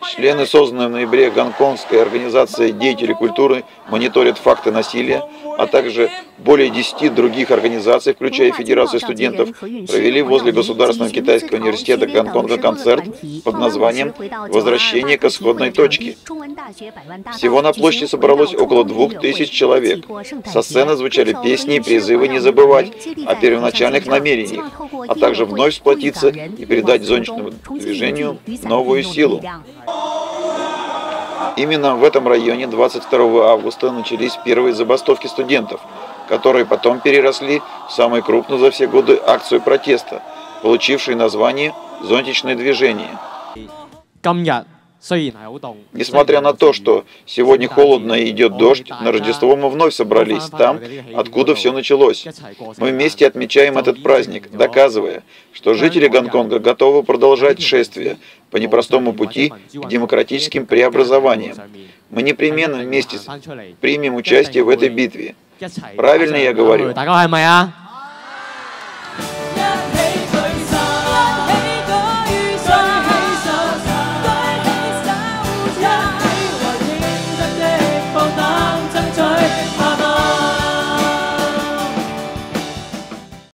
Члены, созданной в ноябре гонконгской организации «Деятели культуры», мониторят факты насилия, а также более 10 других организаций, включая Федерацию студентов, провели возле Государственного китайского университета Гонконга концерт под названием «Возвращение к исходной точке». Всего на площади собралось около 2000 человек. Со сцены звучали песни и призывы не забывать о первоначальных намерениях, а также вновь сплотиться и передать зонтичному движению новую силу. Именно в этом районе 22 августа начались первые забастовки студентов, которые потом переросли в самую крупную за все годы акцию протеста, получившую название «Зонтичное движение». Несмотря на то, что сегодня холодно и идет дождь, на Рождество мы вновь собрались там, откуда все началось. Мы вместе отмечаем этот праздник, доказывая, что жители Гонконга готовы продолжать шествие по непростому пути к демократическим преобразованиям. Мы непременно вместе примем участие в этой битве. Правильно я говорю?